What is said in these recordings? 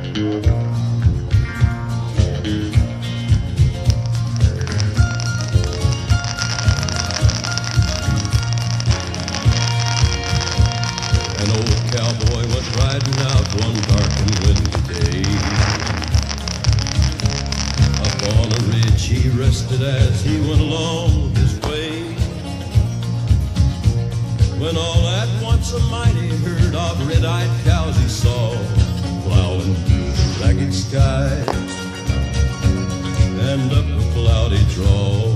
An old cowboy went riding out one dark and windy day. Up on a ridge he rested as he went along his way, when all at once a mighty herd of red-eyed cows he saw plowing through the ragged skies and up a cloudy draw.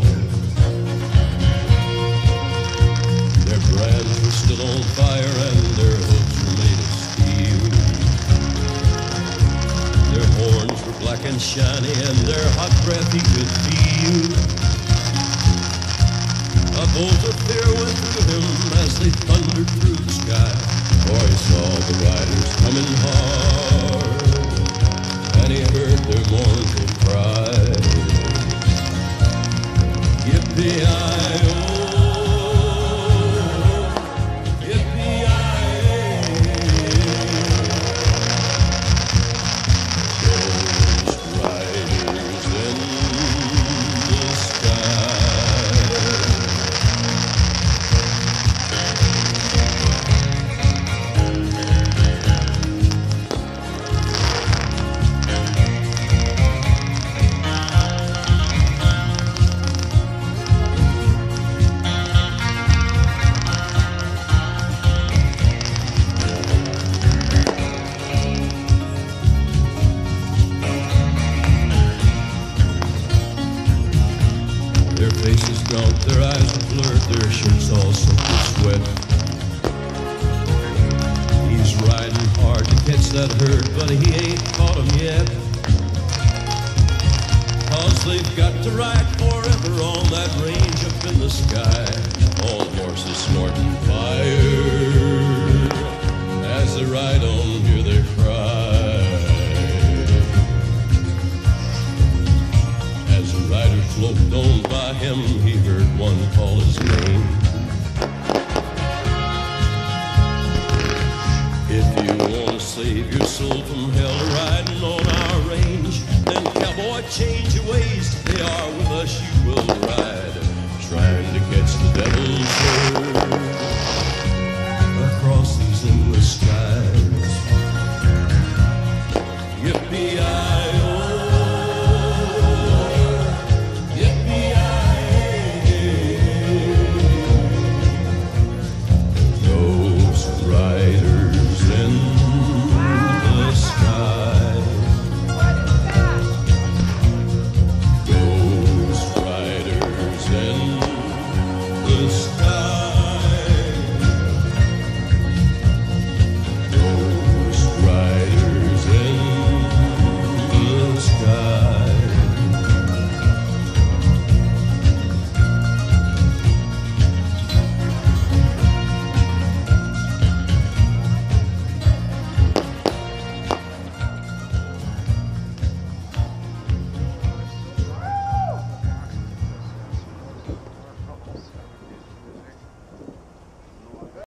Their brands were still on fire and their hooves were made of steel. Their horns were black and shiny and their hot breath he could feel. A bolt of fear went through him as they thundered through the sky, for he saw the riders coming hard and he heard their mournful cry. Yippee-i-oh, their faces gaunt, their eyes are blurred, their shirts all soaked with sweat. He's riding hard to catch that herd, but he ain't caught 'em yet. 'Cause they've got to ride forever on that range up in the sky, on horses snorting fire. As they ride on, hear their cry. As the rider floated on by him, he heard one call his name. If you want to save your soul from hell riding on our range, then cowboy, change your ways. They are with us, you will ride, trying to catch the devil's herd.